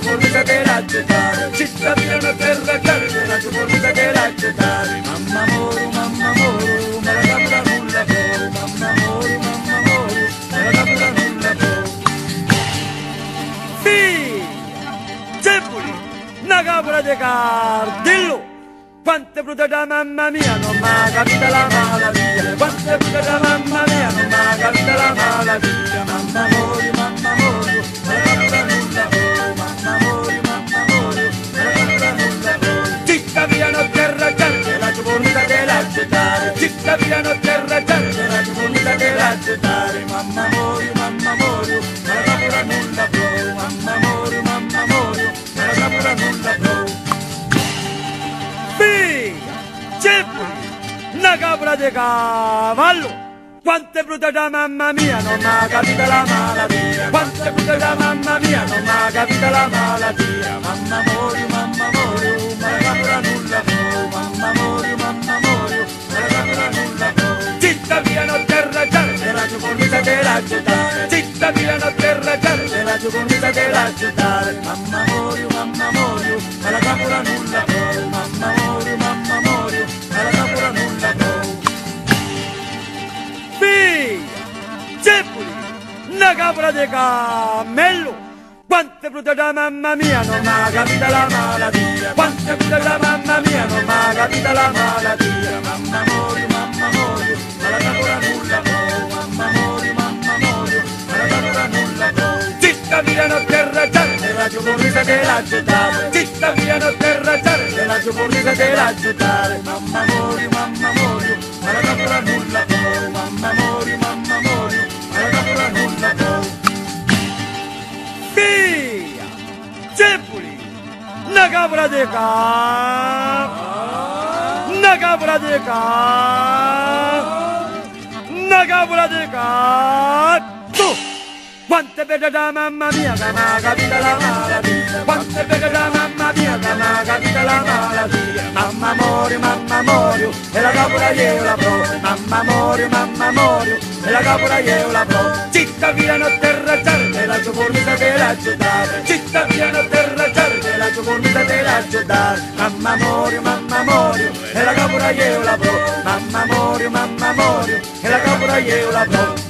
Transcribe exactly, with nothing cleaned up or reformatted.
fornita della accettare, città piena terra chiara, la tua fornita della accettare. Mamma moro, mamma moro, ma la capra nulla può, mamma moro, mamma moro, ma la capra nulla può. Figlia, Zebuli, una capra di Cardillo, quante brute da mamma mia, non m'ha capita la malattia, quante brute da mamma mia, non m'ha capita la malattia. Mamma mori, mamma mori, ma la capra nulla può, mamma mori, mamma mori, ma la capra nulla può. Città piano terra chiara, la tua fornita della accettare, città piano terra chiara, la tua fornita della accettare. Mamma mori, mamma mori, ma la capra nulla può, mamma mori, mamma mori, ma la capra nulla può. Una capra di cavallo, quante brute da mamma mia, non m'ha capita la malattia, quante brute da mamma mia, non m'ha capita la malattia. Mamma mori, mamma mori, ma la capra nulla può, mamma mori, mamma mori, ma la capra nulla può. Città piano terra chiara, la tua fornita della accettare, città piano terra chiara, la tua fornita della accettare. Mamma mori, mamma mori, ma la capra nulla può, mamma mori, mamma mori, ma la capra nulla può. Zebuli, una capra di cammello, quante brute da mamma mia, non m'ha capita la malattia, quante brute da mamma mia, non m'ha capita la malattia. Mamma mori, mamma mori, ma la capra nulla può, mamma mori, mamma mori, ma la capra nulla può. Città piano terra chiara, la tua fornita della accettare, città piano terra chiara, la tua fornita della accettare. Mamma mori, mamma mori, ma la capra nulla può, mamma mori, mamma mori, ma la capra nulla può. Figlia, Zebuli, una capra di cap, una capra di cap, una capra di cap. Quante vede da mamma mia che m'ha capita la malattia, quante vede da mamma mia che m'ha capita la malattia. Mamma mori, mamma mori, e la capra io la pro, mamma mori, mamma mori, e la capra io la pro. Città piano terra chiara, la tua fornita della accettare, città piano terra chiara, la tua fornita della accettare. Mamma mori, mamma mori, e la capra io la pro, mamma mori, mamma mori, e la capra io la pro.